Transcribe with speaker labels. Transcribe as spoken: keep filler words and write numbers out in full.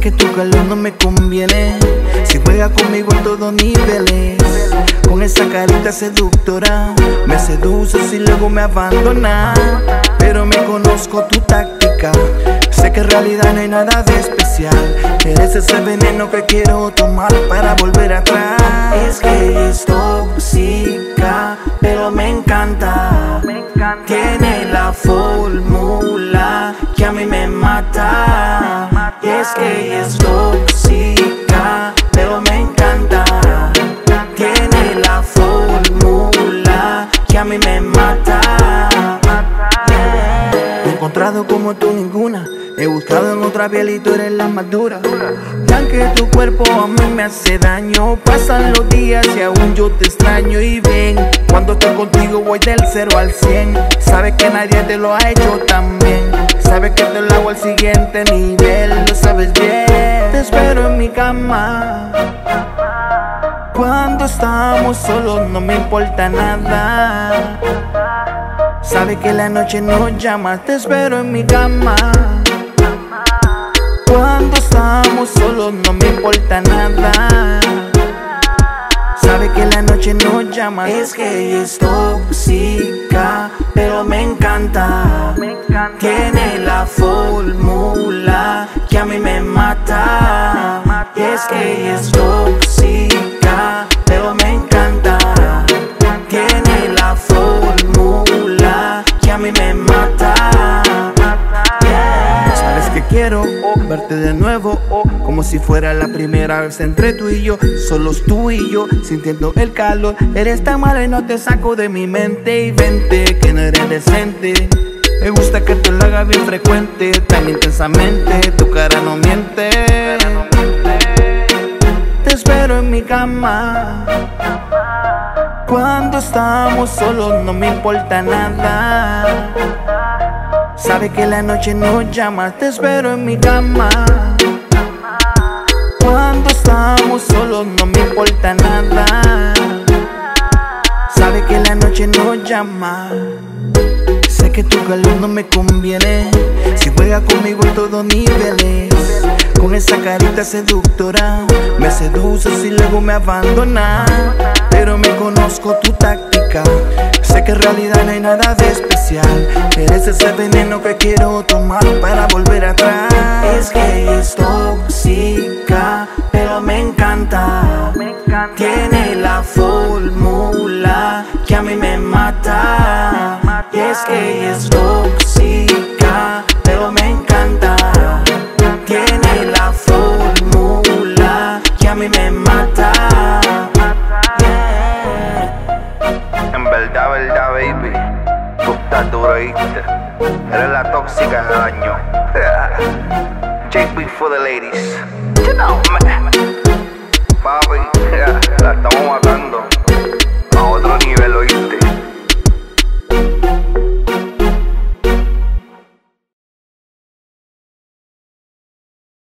Speaker 1: que tu calor no me conviene. Si juega conmigo en todos niveles, con esa carita seductora, me seduces y luego me abandonas. Pero me conozco tu táctica, sé que en realidad no hay nada de especial. Eres ese veneno que quiero tomar para volver atrás. Es que es tóxica, pero me encanta. Tiene la fórmula que a mí me mata. Y es que es tóxica, pero me encanta. Tiene la fórmula que a mí me mata. He encontrado como tú ninguna, he buscado en otra piel y tú eres la más dura. Y aunque tu cuerpo a mí me hace daño, pasan los días y aún yo te extraño. Y ven, cuando estoy contigo voy del cero al cien. Sabes que nadie te lo ha hecho tan bien, sabes que te lo hago al siguiente nivel, lo sabes bien. Te espero en mi cama, cuando estamos solos no me importa nada. Sabes que la noche nos llama, te espero en mi cama. Cuando estamos solos no me importa nada. Sabe que la noche nos llama. Es que es tóxica, pero me encanta. Tiene la fórmula que a mí me mata. Y es que es tóxica, pero me encanta. Tiene la fórmula que a mí me mata. Sabes que quiero verte de nuevo, como si fuera la primera vez entre tú y yo, solos tú y yo, sintiendo el calor. Eres tan mala y no te saco de mi mente. Y vente, que no eres decente. Me gusta que te lo hagas bien frecuente, tan intensamente, tu cara no miente. Te espero en mi cama, cuando estamos solos no me importa nada. Sabe que la noche nos llama, te espero en mi cama. Cuando estamos solos no me importa nada. Sabe que la noche nos llama. Sé que tu calor no me conviene, si juega conmigo en todos niveles, con esa carita seductora, me seduces y luego me abandonas. Pero me conozco tu táctica, sé que en realidad no hay nada de especial. Eres ese veneno que quiero tomar para volver atrás. Es que es tóxica, pero me encanta. Tiene la fórmula que a mí me mata. Y es que es tóxica, pero me encanta. Tiene la fórmula que a mí me mata.
Speaker 2: En verdad, verdad, baby, tú estás duro, ¿viste? Eres la tóxica del año. J B for the ladies. You know, man. Papi, la estamos